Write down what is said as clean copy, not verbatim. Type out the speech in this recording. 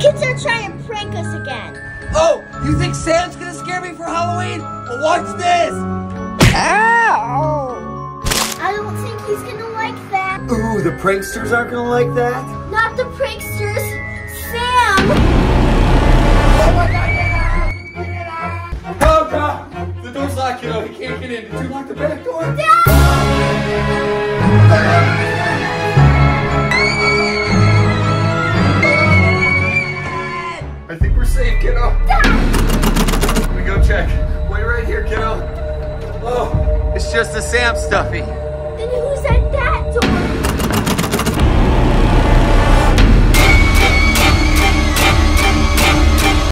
kids are trying to prank us again. Oh, you think Sam's gonna scare me for Halloween? Well, watch this! Ow! I don't think he's gonna like that. Ooh, the pranksters aren't gonna like that? Not the pranksters, Sam! Oh my God, get out! Oh God! The door's locked, kiddo. He can't get in. Did you lock the back door? I think we're safe, kiddo. Let me go check. Wait right here, kiddo. Oh, it's just a Sam stuffy. Then who's at that door?